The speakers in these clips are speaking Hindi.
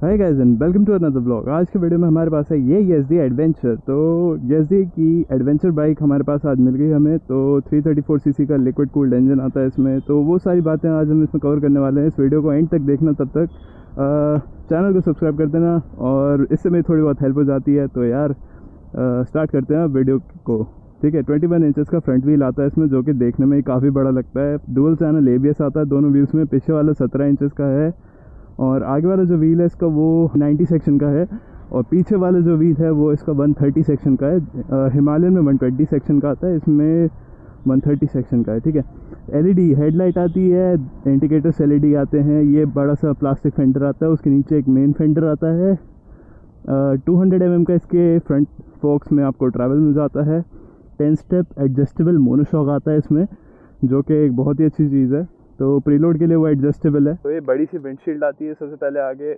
Hi guys and welcome to another blog. आज के वीडियो में हमारे पास है ये YZD एडवेंचर। तो YZD की एडवेंचर बाइक हमारे पास आज मिल गई हमें। तो 334 सीसी का लिक्विड कूल्ड इंजन आता है इसमें। तो वो सारी बातें आज हम इसमें कवर करने वाले हैं। इस वीडियो को एंड तक देखना। तब तक चैनल को सब्सक्राइब कर देना और इससे मेरी थोड़ी बहुत हेल्प हो जाती है। तो यार स्टार्ट करते हैं वीडियो को। ठीक है, 21 इंचज़ का फ्रंट व्हील आता है इसमें, जो कि देखने में काफ़ी बड़ा लगता है। डुअल चैनल ABS आता है दोनों व्हील्स में। पीछे वाला 17 इंचज़ का है और आगे वाला जो व्हील है इसका वो 90 सेक्शन का है और पीछे वाला जो व्हील है वो इसका 130 सेक्शन का है। हिमालयन में 120 सेक्शन का आता है, इसमें 130 सेक्शन का है। ठीक है, LED हेडलाइट आती है, इंडिकेटर्स LED आते हैं। ये बड़ा सा प्लास्टिक फेंडर आता है, उसके नीचे एक मेन फेंडर आता है। 200 mm का इसके फ्रंट फोक्स में आपको ट्रैवल मिल जाता है। 10 स्टेप एडजस्टेबल मोनोशॉक आता है इसमें, जो कि एक बहुत ही अच्छी चीज़ है। तो प्रीलोड के लिए वो एडजस्टेबल है। तो ये बड़ी सी विंडशील्ड आती है। सबसे पहले आगे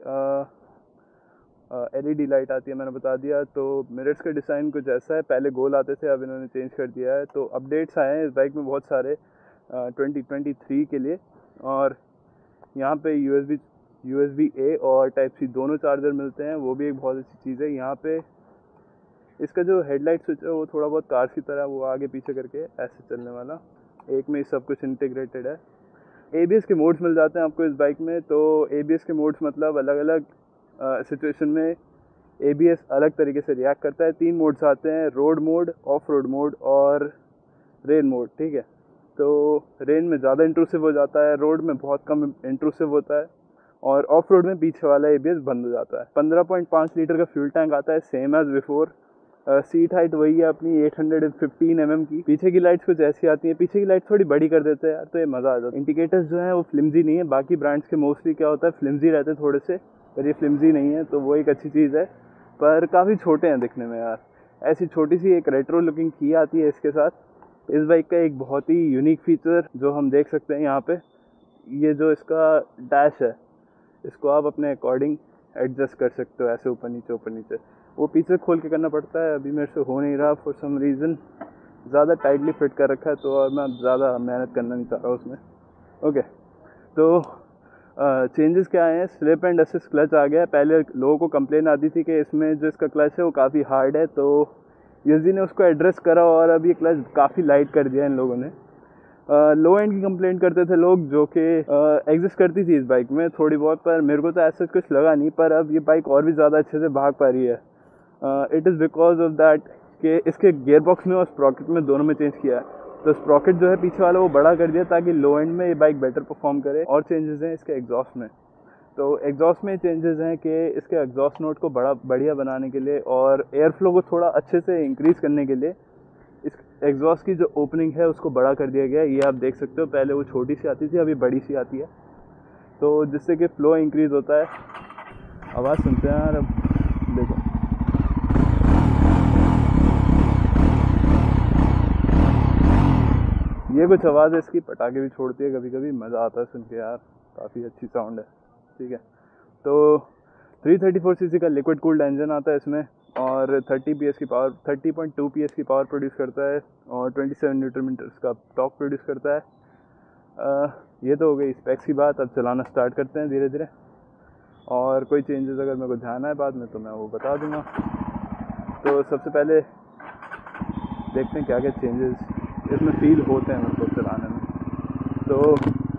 LED लाइट आती है, मैंने बता दिया। तो मिरर्स का डिज़ाइन कुछ ऐसा है, पहले गोल आते थे, अब इन्होंने चेंज कर दिया है। तो अपडेट्स आए हैं इस बाइक में बहुत सारे 2023 के लिए। और यहाँ पे USB-A और Type-C दोनों चार्जर मिलते हैं, वो भी एक बहुत अच्छी चीज़ है। यहाँ पे इसका जो हेडलाइट स्विच है वो थोड़ा बहुत कार्स की तरह, वो आगे पीछे करके ऐसे चलने वाला, एक में सब कुछ इंटीग्रेटेड है। ABS के मोड्स मिल जाते हैं आपको इस बाइक में। तो ABS के मोड्स मतलब अलग अलग सिचुएशन में ABS अलग तरीके से रिएक्ट करता है। 3 मोड्स आते हैं, road mode, off road mode और रेन मोड। ठीक है, तो रेन में ज़्यादा इंट्रूसिव हो जाता है, रोड में बहुत कम इंट्रूसिव होता है और ऑफ रोड में पीछे वाला ABS बंद हो जाता है। 15.5 लीटर का फ्यूल टैंक आता है, same as before. Seat height वही है अपनी 815 mm की। पीछे की लाइट्स कुछ ऐसी आती हैं, पीछे की लाइट थोड़ी बड़ी कर देते हैं यार, तो ये मज़ा आ जाता है। इंडिकेटर्स जो हैं वो फ्लिमजी नहीं है, बाकी ब्रांड्स के मोस्टली क्या होता है फ्लिमजी रहते हैं थोड़े से, पर ये फ्लिमजी नहीं है, तो वो एक अच्छी चीज़ है। पर काफ़ी छोटे हैं दिखने में यार। ऐसी छोटी सी एक रेट्रो लुकिंग की आती है इसके साथ। इस बाइक का एक बहुत ही यूनिक फीचर जो हम देख सकते हैं यहाँ पे, ये जो इसका डैश है, इसको आप अपने अकॉर्डिंग एडजस्ट कर सकते हो, ऐसे ऊपर नीचे। वो पीछे खोल के करना पड़ता है, अभी मेरे से हो नहीं रहा फॉर सम रीज़न। ज़्यादा टाइटली फिट कर रखा है, तो और मैं ज़्यादा मेहनत करना नहीं चाह रहा उसमें। ओके, तो चेंजेस क्या आए हैं? स्लिप एंड असिस्ट क्लच आ गया है। पहले लोगों को कंप्लेन आती थी कि इसमें जो इसका क्लच है वो काफ़ी हार्ड है, तो YZD ने उसको एड्रेस करा और अब ये क्लच काफ़ी लाइट कर दिया इन लोगों ने। लो एंड की कंप्लेंट करते थे लोग, जो कि एग्जिस्ट करती थी इस बाइक में थोड़ी बहुत, पर मेरे को तो ऐसा कुछ लगा नहीं। पर अब ये बाइक और भी ज़्यादा अच्छे से भाग पा रही है। It is because of that कि इसके गियर बॉक्स में और स्प्रॉकेट में दोनों में चेंज किया है। तो स्प्रॉकेट जो है पीछे वाला वो बड़ा कर दिया ताकि लो एंड में ये बाइक बेटर परफॉर्म करे। और चेंजेस हैं इसके एग्जॉस्ट में। तो एग्जॉस्ट में चेंजेस हैं कि इसके एग्जॉस्ट नोट को बढ़िया बनाने के लिए और एयर फ्लो को थोड़ा अच्छे से इंक्रीज़ करने के लिए इस एग्जॉस्ट की जो ओपनिंग है उसको बड़ा कर दिया गया है। ये आप देख सकते हो, पहले वो छोटी सी आती थी, अभी बड़ी सी आती है, तो जिससे कि फ्लो इंक्रीज़ होता है। आवाज़ सुनते हैं यार, अब देखो ये कुछ आवाज़ है इसकी, पटाखे भी छोड़ती है कभी कभी, मज़ा आता है सुन के यार, काफ़ी अच्छी साउंड है। ठीक है, तो 334 सीसी का लिक्विड कूल्ड इंजन आता है इसमें और 30 PS की पावर, 30.2 PS की पावर प्रोड्यूस करता है और 27 न्यूटन मीटर्स का टॉर्क प्रोड्यूस करता है। ये तो हो गई स्पेक्स की बात। अब चलाना स्टार्ट करते हैं धीरे धीरे, और कोई चेंजेस अगर मेरे को ध्यान आए बाद में तो मैं वो बता दूंगा। तो सबसे पहले देखते हैं क्या क्या चेंजेस इसमें फील होते हैं मेरे को चलाने में। तो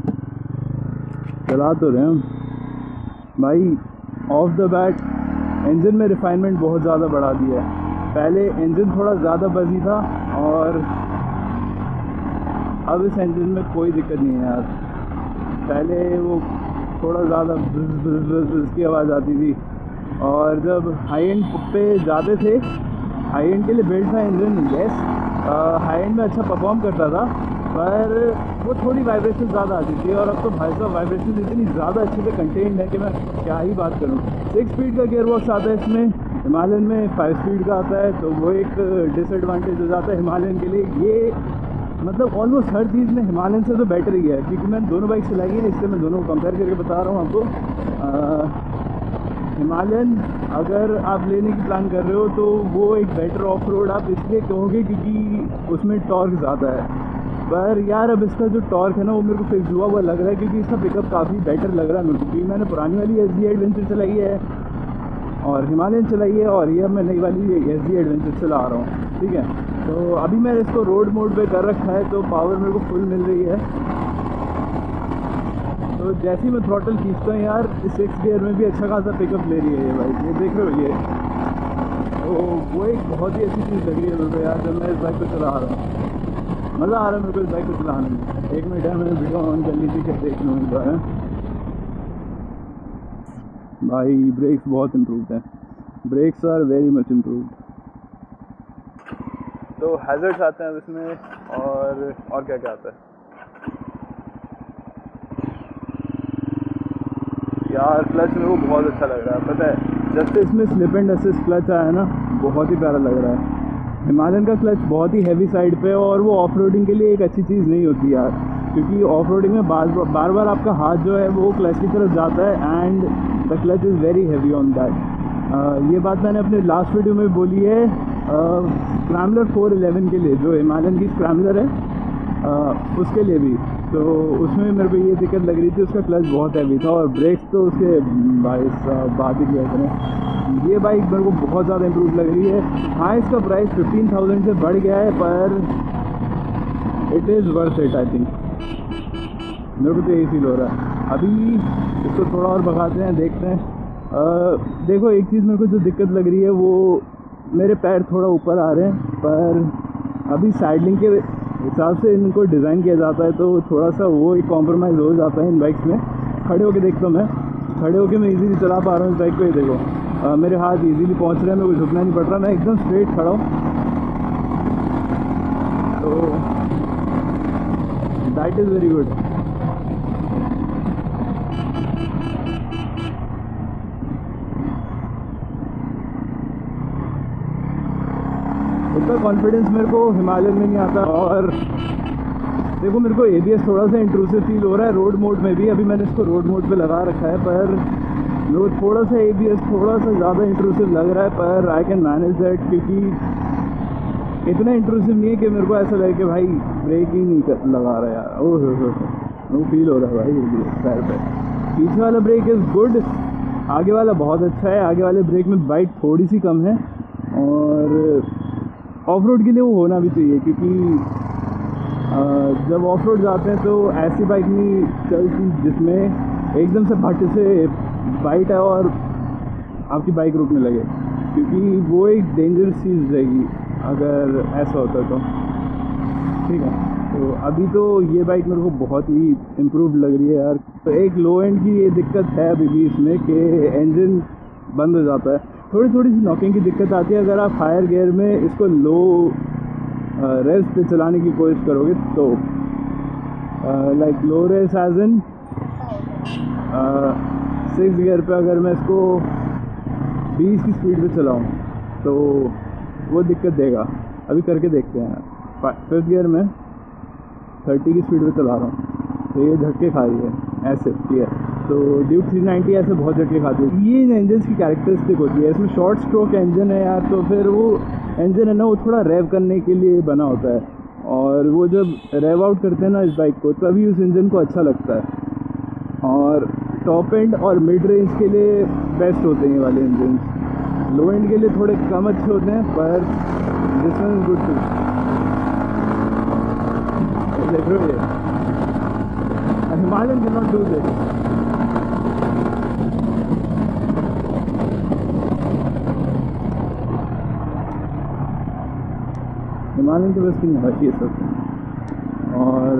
चला तो रहे हम भाई। ऑफ द बैट इंजन में रिफाइनमेंट बहुत ज़्यादा बढ़ा दिया है। पहले इंजन थोड़ा ज़्यादा बजी था और अब इस इंजन में कोई दिक्कत नहीं है यार। पहले वो थोड़ा ज़्यादा ब्रज़ की आवाज़ आती थी, और जब हाई एंड पे जाते थे, हाई एंड के लिए बिल्ड था इंजन, यस, हाई एंड में अच्छा परफॉर्म करता था, पर वो थोड़ी वाइब्रेशन ज़्यादा आती थी। और अब तो भाई साहब वाइब्रेशन इतनी ज़्यादा अच्छे से कंटेन्ड है कि मैं क्या ही बात करूँ। 6 स्पीड का गियर बॉक्स आता है इसमें, हिमालयन में 5 स्पीड का आता है, तो वो एक डिसएडवांटेज हो जाता है हिमालयन के लिए। ये मतलब ऑलमोस्ट हर चीज़ में हिमालयन से तो बेटर ही है, क्योंकि मैंने दोनों बाइक चलाई है, इसलिए मैं दोनों को कंपेयर करके बता रहा हूँ आपको। हिमालयन अगर आप लेने की प्लान कर रहे हो तो वो एक बेटर ऑफ रोड आप इसलिए कहोगे क्योंकि उसमें टॉर्क ज़्यादा है। पर यार अब इसका जो टॉर्क है ना वो मेरे को फिक्स हुआ लग रहा है, क्योंकि इसका पिकअप काफ़ी बेटर लग रहा है मेरे को। क्योंकि मैंने पुरानी वाली एस डी एडवेंचर चलाई है और हिमालयन चलाई है, और ये अब मैं नई वाली एस डी एडवेंचर चला रहा हूँ, ठीक है। तो अभी मैंने इसको रोड मोड पे कर रखा है, तो पावर मेरे को फुल मिल रही है। तो जैसे ही मैं थ्रॉटल खींचता हूँ यार, 6 गियर में भी अच्छा खासा पिकअप ले रही है ये बाइक, ये देख रहे हो ये। तो वो एक बहुत ही अच्छी चीज़ लग रही है मेरे को यार, जब मैं इस बाइक को चला रहा हूँ। मज़ा आ रहा है मेरे को इस बाइक को चलाने में। 1 मिनट है, मैंने वीडियो ऑन कर ली थी, क्या देख लूँ इस बार। भाई ब्रेक्स बहुत इम्प्रूव्ड हैं, brakes are very much improved. तो हैज़र्ड्स आते हैं अब इसमें, और क्या क्या आता है यार। क्लच मेरे को बहुत अच्छा लग रहा है, पता है जब से इसमें स्लिप एंड असिस्ट क्लच आया ना, बहुत ही प्यारा लग रहा है। हिमालयन का क्लच बहुत ही हैवी साइड पे, और वो ऑफ रोडिंग के लिए एक अच्छी चीज़ नहीं होती यार, क्योंकि ऑफ रोडिंग में बार बार आपका हाथ जो है वो क्लच की तरफ जाता है, and the clutch is very heavy on that. ये बात मैंने अपने लास्ट वीडियो में बोली है स्क्रैम्बलर 411 के लिए, जो हिमालयन की स्क्रैम्बलर है उसके लिए भी। तो उसमें मेरे को ये दिक्कत लग रही थी, उसका क्लच बहुत हैवी था, और ब्रेक्स तो उसके भाई बात ही किया करें। ये बाइक मेरे को बहुत ज़्यादा इम्प्रूव लग रही है। हाँ, इसका प्राइस 15,000 से बढ़ गया है, पर it is worth it I think. मेरे को तो यही फील हो रहा है। अभी इसको थोड़ा और भगाते हैं, देखते हैं। देखो एक चीज़ मेरे को जो दिक्कत लग रही है, वो मेरे पैर थोड़ा ऊपर आ रहे हैं, पर अभी साइडलिंग के हिसाब से इनको डिज़ाइन किया जाता है, तो थोड़ा सा वो एक कॉम्प्रोमाइज़ हो जाता है इन बाइक्स में। खड़े होके देखता हूँ मैं, खड़े होके मैं इजीली चला पा रहा हूँ इस बाइक को। ये देखो मेरे हाथ इजीली पहुँच रहे हैं, मेरे को झुकना नहीं पड़ रहा, मैं एकदम स्ट्रेट खड़ा हूँ। तो दैट इज़ वेरी गुड। उतना कॉन्फिडेंस मेरे को हिमालयन में नहीं आता। और देखो मेरे को ABS थोड़ा सा इंट्रूसिव फील हो रहा है रोड मोड में भी। अभी मैंने इसको रोड मोड पे लगा रखा है, पर मेरे को थोड़ा सा ABS थोड़ा सा ज़्यादा इंट्रूसिव लग रहा है, पर आई कैन मैनेज दैट, क्योंकि इतना इंट्रूसिव नहीं है कि मेरे को ऐसा लगे कि भाई ब्रेक ही नहीं लगा रहा यार। ओह वो फील हो रहा है भाई ABS पैर पे। पीछे वाला ब्रेक इज़ गुड, आगे वाला बहुत अच्छा है। आगे वाले ब्रेक में बाइट थोड़ी सी कम है, और ऑफ रोड के लिए वो होना भी चाहिए, क्योंकि जब ऑफ रोड जाते हैं तो ऐसी बाइक नहीं चलती जिसमें एकदम से भट से बाइट है और आपकी बाइक रुकने लगे, क्योंकि वो एक डेंजरस चीज़ रहेगी अगर ऐसा होता तो, ठीक है। तो अभी तो ये बाइक मेरे को बहुत ही इम्प्रूव लग रही है यार। तो एक लो एंड की ये दिक्कत है अभी भी इसमें कि इंजन बंद हो जाता है, थोड़ी सी नॉकिंग की दिक्कत आती है अगर आप हायर गियर में इसको लो रेस पे चलाने की कोशिश करोगे तो। Like low race as in 6 gear पे अगर मैं इसको 20 की स्पीड पे चलाऊं तो वो दिक्कत देगा। अभी करके देखते हैं। 5th गियर में 30 की स्पीड पे चला रहा हूँ तो ये झटके खा रही है ऐसे, ठीक है। तो ड्यूक 390 ऐसे बहुत झटके खाती है। ये इंजन की कैरेक्टरिस्टिक होती है, इसमें शॉर्ट स्ट्रोक इंजन है यार, तो फिर वो इंजन है ना वो थोड़ा रेव करने के लिए बना होता है, और वो जब रेव आउट करते हैं ना इस बाइक को, तभी उस इंजन को अच्छा लगता है। और टॉप एंड और मिड रेंज के लिए बेस्ट होते हैं ये वाले इंजन, लो एंड के लिए थोड़े कम अच्छे होते हैं, पर this one is good too. देख रहे हो ये Himalayan can not do this. Himalayan तो बस की नहीं होती है सब। और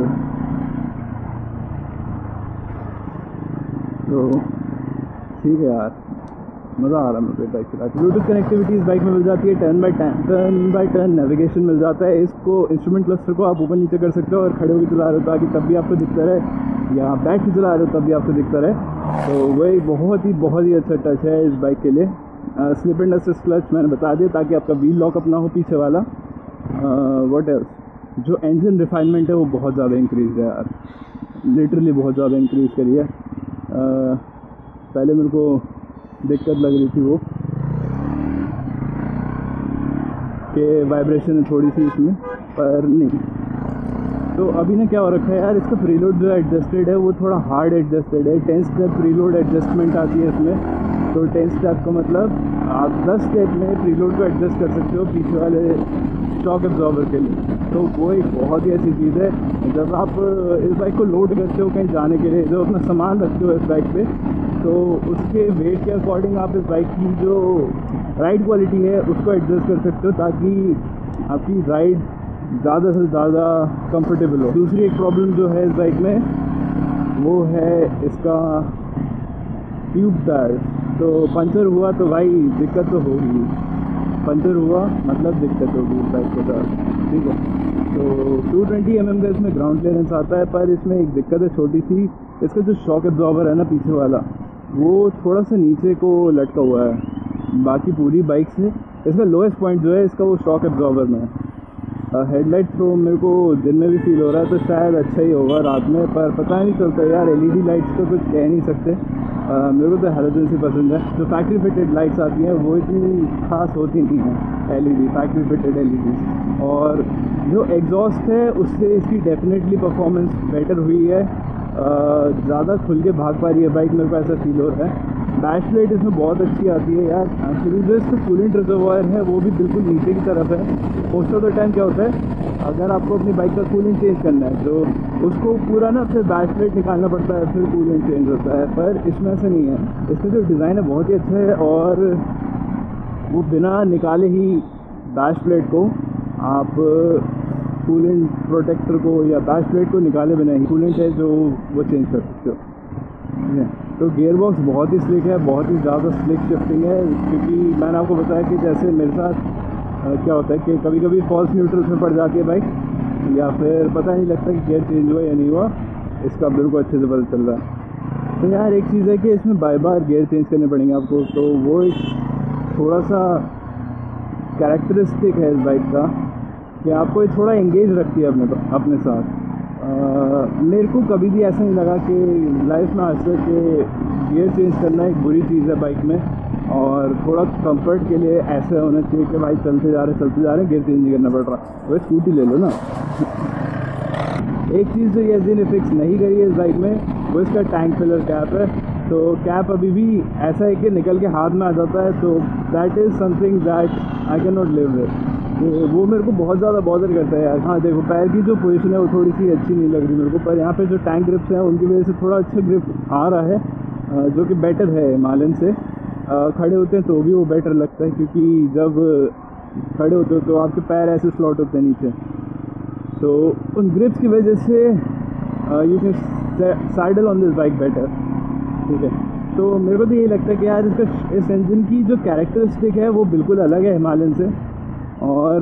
तो ठीक है यार, मज़ा आ रहा है मुझे बाइक चला के। ब्लूटूथ कनेक्टिविटी इस बाइक में मिल जाती है, टर्न बाई टर्न नेविगेशन मिल जाता है। इसको इंस्ट्रूमेंट क्लस्टर को आप ऊपर नीचे कर सकते हो, और खड़े होकर चला रहे हो ताकि तब भी आपको दिखता रहे, या बैठ के चला रहे हो तब भी आपको दिखता रहे। तो वही बहुत ही अच्छा टच है इस बाइक के लिए। स्लिप एंड असिस्ट क्लच मैंने बता दिया ताकि आपका व्हील लॉक अपना हो पीछे वाला। व्हाट एल्स, जो इंजन रिफाइनमेंट है वो बहुत ज़्यादा इंक्रीज़ है यार, लिटरली बहुत ज़्यादा इंक्रीज़ करी है। पहले मेरे को दिक्कत लग रही थी वो कि वाइब्रेशन है थोड़ी सी इसमें, पर नहीं तो अभी ना क्या हो रखा है यार, इसका प्रीलोड जो एडजस्टेड है वो थोड़ा हार्ड एडजस्टेड है। 10 स्टेप प्रीलोड एडजस्टमेंट आती है इसमें। तो 10 स्टेप का मतलब आप 10 स्टेप में प्रीलोड को एडजस्ट कर सकते हो पीछे वाले शॉक एब्जॉर्बर के लिए। तो वो एक बहुत ही अच्छी चीज़ है। जब आप इस बाइक को लोड करते हो कहीं जाने के लिए, जब अपना सामान रखते हो इस बाइक पे, तो उसके वेट के अकॉर्डिंग आप इस बाइक की जो राइड क्वालिटी है उसको एडजस्ट कर सकते हो, ताकि आपकी राइड ज़्यादा से ज़्यादा कंफर्टेबल हो। दूसरी एक प्रॉब्लम जो है इस बाइक में वो है इसका ट्यूब टायर। तो पंचर हुआ तो भाई दिक्कत तो होगी, पंचर हुआ मतलब दिक्कत होगी इस बाइक के साथ, ठीक है। तो 220 mm का इसमें ग्राउंड क्लियरेंस आता है, पर इसमें एक दिक्कत है छोटी सी। इसका जो शॉक एब्जॉर्बर है ना पीछे वाला, वो थोड़ा सा नीचे को लटका हुआ है बाकी पूरी बाइक से। इसका लोएस्ट पॉइंट जो है इसका वो शॉक एब्जॉर्बर में है। हेडलाइट थ्रो मेरे को दिन में भी फील हो रहा है, तो शायद अच्छा ही होगा रात में, पर पता नहीं चलता यार। LED लाइट्स तो कुछ कह नहीं सकते। मेरे को तो हैलोजन से पसंद है। जो फैक्ट्री फिटेड लाइट्स आती हैं वो इतनी खास होती नहीं हैं, LED फैक्ट्री फिटेड LEDs। और जो एग्जॉस्ट है उससे इसकी डेफिनेटली परफॉर्मेंस बेटर हुई है। ज़्यादा खुल के भाग पा रही है बाइक, मेरे को ऐसा फील हो रहा है। बैश प्लेट इसमें बहुत अच्छी आती है यार। एक्चुअली जो इसका कूलेंट रिजर्वायर है वो भी बिल्कुल नीचे की तरफ है। मोस्ट ऑफ द टाइम क्या होता है, अगर आपको अपनी बाइक का कूलेंट चेंज करना है तो उसको पूरा ना फिर बैश प्लेट निकालना पड़ता है, फिर कूलेंट चेंज होता है। पर इसमें ऐसा नहीं है। इसका जो डिज़ाइन है बहुत ही अच्छा है, और वो बिना निकाले ही बैश प्लेट को आप कूलेंट प्रोटेक्टर को या बैश प्लेट को निकाले बिना ही कूलेंट है जो वो चेंज कर सकते हो। तो गियर बॉक्स बहुत ही स्लिक है, बहुत ही ज़्यादा स्लिक शिफ्टिंग है। क्योंकि मैंने आपको बताया कि जैसे मेरे साथ क्या होता है कि कभी कभी फॉल्स न्यूट्रल्स में पड़ जाती है बाइक, या फिर पता नहीं लगता कि गियर चेंज हुआ या नहीं हुआ। इसका बिल्कुल को अच्छे से पता चल रहा है। तो यार एक चीज़ है कि इसमें बार बार गियर चेंज करने पड़ेंगे आपको, तो वो एक थोड़ा सा कैरेक्टरिस्टिक है इस बाइक का कि आपको ये थोड़ा एंगेज रखती है अपने साथ। मेरे को कभी भी ऐसा नहीं लगा कि लाइफ में आज तक गियर चेंज करना एक बुरी चीज़ है बाइक में। और थोड़ा कंफर्ट के लिए ऐसा होना चाहिए कि भाई चलते जा रहे गियर चेंज नहीं करना पड़ रहा। वही स्कूटी ले लो ना। एक चीज़ जो YZD ने फिक्स नहीं करी है इस बाइक में वो इसका टैंक फिलर कैप है। तो कैप अभी भी ऐसा है कि निकल के हाथ में आ जाता है, तो that is something that I can not live with. वो मेरे को बहुत ज़्यादा बॉदर करता है यार। हाँ देखो, पैर की जो पोजीशन है वो थोड़ी सी अच्छी नहीं लग रही मेरे को, पर यहाँ पे जो टैंक ग्रिप्स हैं उनकी वजह से थोड़ा अच्छा ग्रिप आ रहा है, जो कि बेटर है हिमालयन से। खड़े होते हैं तो भी वो बेटर लगता है, क्योंकि जब खड़े होते हो तो आपके पैर ऐसे स्लॉट होते हैं नीचे, तो उन ग्रिप्स की वजह से you can saddle on this bike better, ठीक है। तो मेरे को तो यही लगता है कि यार इस इंजन की जो कैरेक्टरिस्टिक है वो बिल्कुल अलग है हिमालयन से। और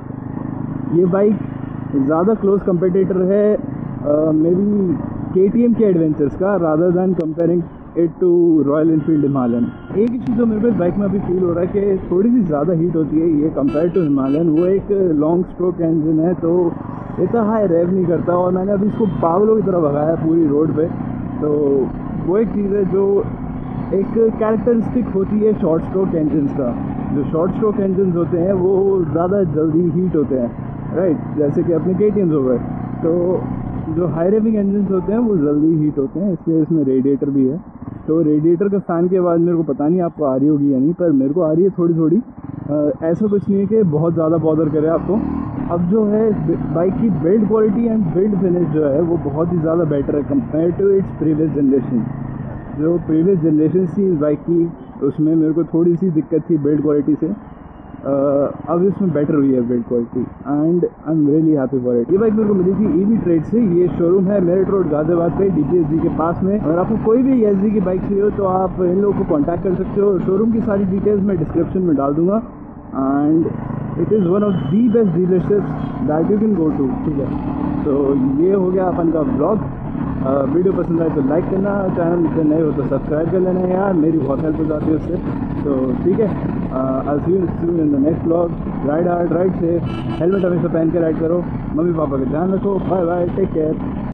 ये बाइक ज़्यादा क्लोज कंपेटिटर है मे बी KTM के एडवेंचर्स का, rather than comparing it to Royal Enfield Himalayan. एक इशू जो मेरे को इस बाइक में अभी फील हो रहा है कि थोड़ी सी ज़्यादा हीट होती है ये कंपेयर टू हिमालयन। वो एक लॉन्ग स्ट्रोक इंजन है तो इतना हाई रेव नहीं करता, और मैंने अभी इसको पागलों की तरह भगाया पूरी रोड पे। तो वो एक चीज़ है जो एक कैरेक्टरिस्टिक होती है शॉर्ट स्ट्रोक इंजन्स का। जो शॉर्ट स्ट्रोक इंजन्स होते हैं वो ज़्यादा जल्दी हीट होते हैं, राइट, जैसे कि अपने KTMs हो गए। तो जो हाई रेविंग इंजन्स होते हैं वो जल्दी हीट होते हैं, इसलिए इसमें रेडिएटर भी है। तो रेडिएटर का फ़ैन के बाद मेरे को पता नहीं आपको आ रही होगी या नहीं, पर मेरे को आ रही है थोड़ी थोड़ी। ऐसा कुछ नहीं है कि बहुत ज़्यादा बॉदर करे आपको। अब जो है बाइक की build quality and build finish जो है वो बहुत ही ज़्यादा बेटर है compare to its previous generation. जो प्रीवियस जनरेशन थी इस बाइक की उसमें मेरे को थोड़ी सी दिक्कत थी बिल्ड क्वालिटी से। अब इसमें बेटर हुई है build quality, and I am really happy for it. ये बाइक मेरे को मिली थी EV ट्रेड से। ये शोरूम है मेरठ रोड गाजियाबाद पे, DPSG के पास में। अगर आपको कोई भी YZD की बाइक चाहिए हो तो आप इन लोगों को कांटेक्ट कर सकते हो। शोरूम की सारी डिटेल्स मैं डिस्क्रिप्शन में डाल दूँगा, and it is one of the best dealerships that you can go to, ठीक है। तो ये हो गया अपन का ब्लॉग। वीडियो पसंद आए तो लाइक करना, चैनल से नए हो तो सब्सक्राइब कर लेना यार, मेरी बहुत हेल्प हो जाती है उससे। तो ठीक है, I see you soon in the next blog. Ride hard, ride safe, helmet हमेशा पहन के राइड करो, मम्मी पापा का ध्यान रखो। Bye bye, take care.